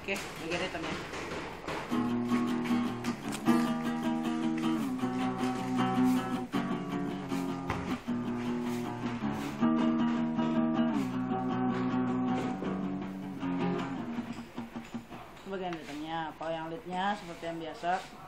Oke, bagian return-nya. Bagian return-nya. Kalau yang lead-nya seperti yang biasa.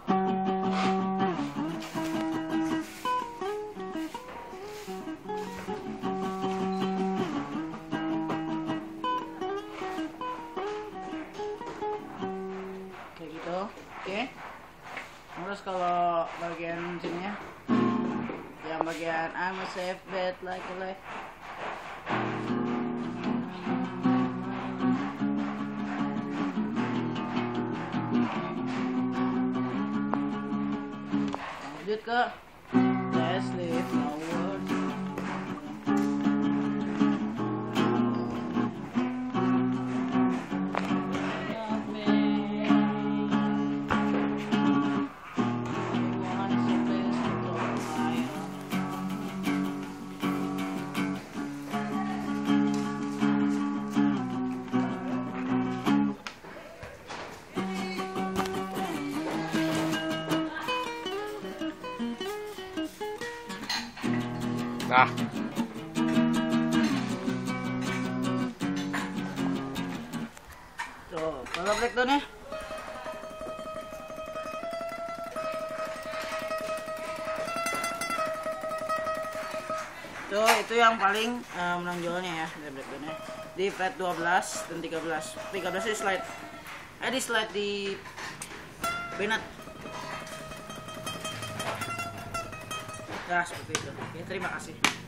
Kayak gitu. Oke. Terus kalau bagian sininya, yang bagian I'm a safe bet like a life. Lanjut ke Let's Live Our World. Nah, Tuh, kalau breakdown-nya. Tuh, itu yang paling menonjolnya ya, dari breakdown-nya. Di fret 12 dan 13. 13 di slide. Di slide di Bennett. Nah, seperti itu. Oke, terima kasih.